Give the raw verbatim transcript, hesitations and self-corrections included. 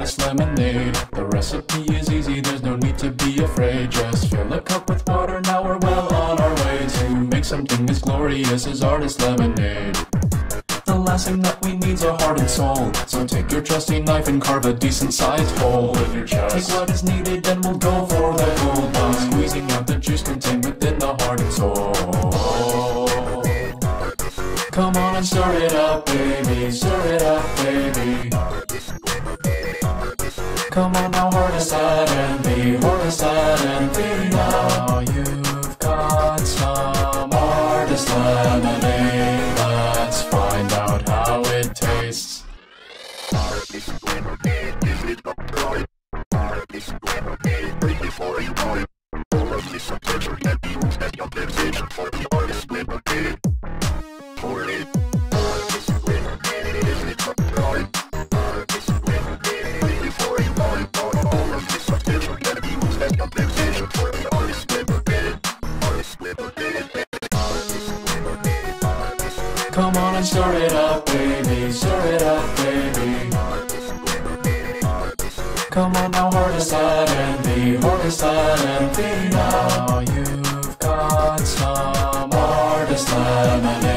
artist lemonade. The recipe is easy, there's no need to be afraid. Just fill a cup with water, now we're well on our way to make something as glorious as artist lemonade. The last thing that we need's a heart and soul, so take your trusty knife and carve a decent-sized hole in your chest. Take what is needed and we'll go for the gold, while squeezing out the juice contained within the heart and soul. Come on and stir it up, baby, stir it up, baby. Come on now, artist that envy, artist that envy. Now you've got some artist lemonade. Let's find out how it tastes. Artist lemonade, is it not right? Artist lemonade, right before you buy. All of this attention can be used as compensation for the artist lemonade. Pour it. Artist lemonade, is it not right? Artist lemonade, right before you buy. All of this attention can be used as compensation for the artist lemonade. Artist lemonade, artist lemonade, artist lemonade. Come on and stir it up, baby, stir it up, baby. Come on now, artist that envy, artist that envy. Now you've got some artist lemonade.